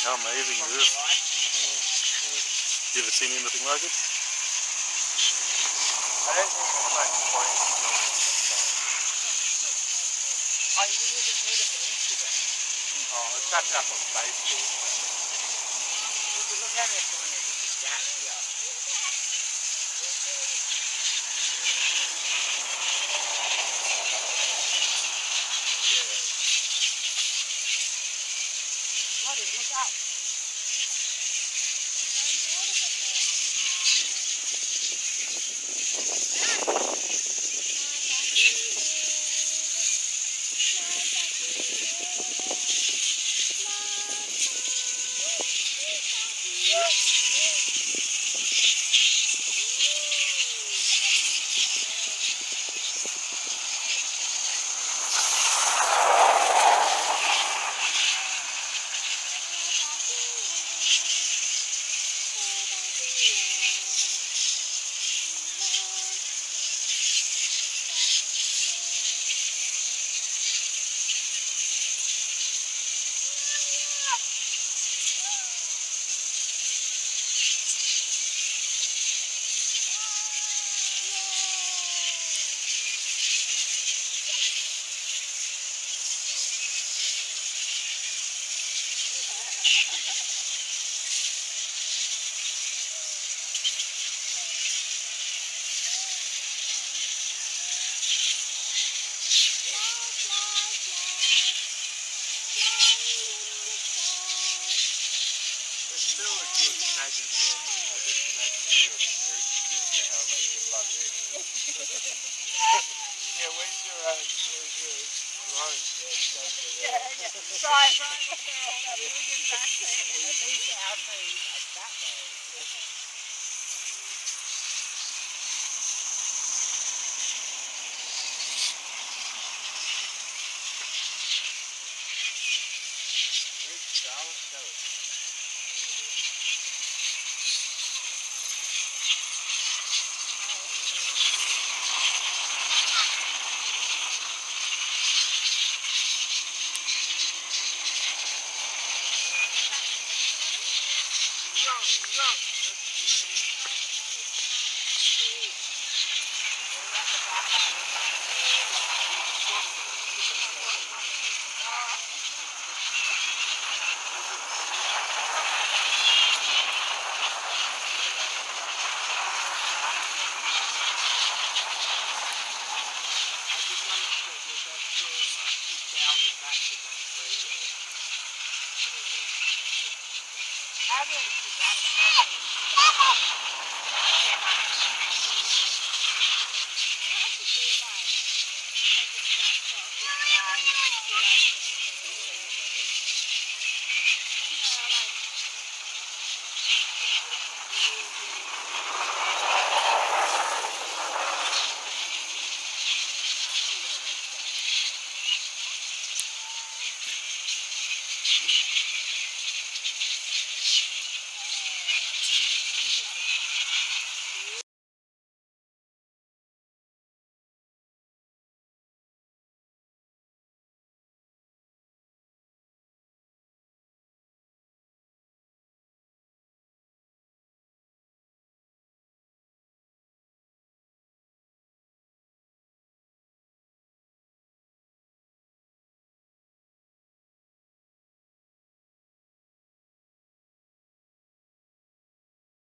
How amazing is this? You ever seen anything like it? I don't think there's much point in doing it. Oh, you didn't even need it for Instagram. Oh, it's chucked up on Facebook. Look how they're showing it with this gap here. Bloody, look up. It's still a good magic room. I just imagine if you're a fruit producer, how much you love it. Yeah, where's your growth? Yeah, over there. Right when they're all that moving back there. At least our trees are that way. Where's Charlotte? Show it. How do you do that? Take a snapshot of this guy.